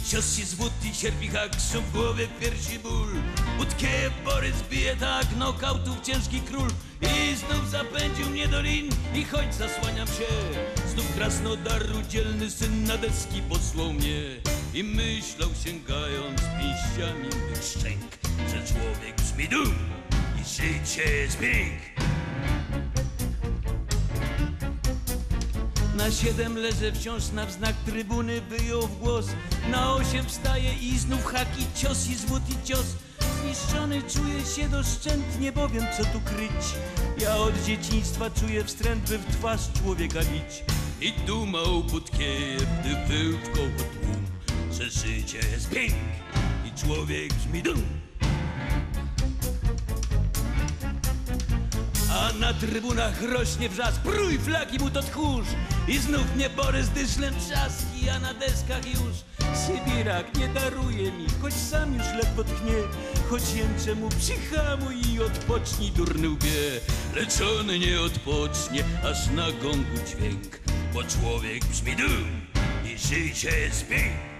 cios i zwód i cierpi hak, szum w głowie, w piersi ból. Budkę Borys bije tak, nokautów ciężki król. I znów zapędził mnie do lin i choć zasłaniam się, znów Krasnodaru dzielny syn na deski posłał mnie. I myślał sięgając pięściami mych szczęk, że człowiek brzmi dum i życie jest pięk. Na 7 leżę wciąż, na wznak trybuny wyjął w głos. Na 8 wstaje i znów haki, cios i zwód i cios. Zniszczony czuję się doszczętnie, bo wiem co tu kryć. Ja od dzieciństwa czuję wstręt, by w twarz człowieka bić. I dumał Budkieje, gdy był w koło tłum, że życie jest pięk i człowiek brzmi dum. A na trybunach rośnie wrzask, prój flagi mu to tchórz. I znów mnie Borys dyszlem trzaski, a na deskach już Sybirak nie daruje mi, choć sam już ledwo tchnie. Choć jęczę mu przyhamuj i odpocznij durny łbie. Lecz on nie odpocznie, aż na gongu dźwięk, bo człowiek brzmi dum i życie jest pięk.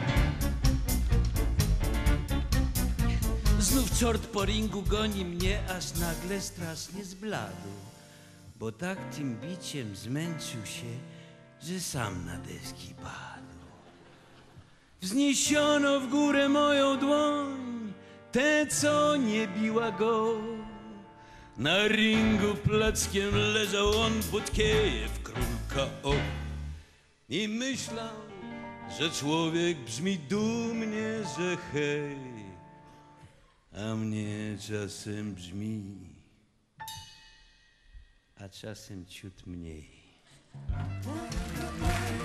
Znów czort po ringu goni mnie, aż nagle strasznie zbladł, bo tak tym biciem zmęczył się, że sam na deski padł. Wzniesiono w górę moją dłoń, tę co nie biła go. Na ringu plackiem leżał on, Budkiejew, król K.O. I myślał, że człowiek brzmi dumnie, że hej, a mnie czasem brzmi, a czasem ciut mniej.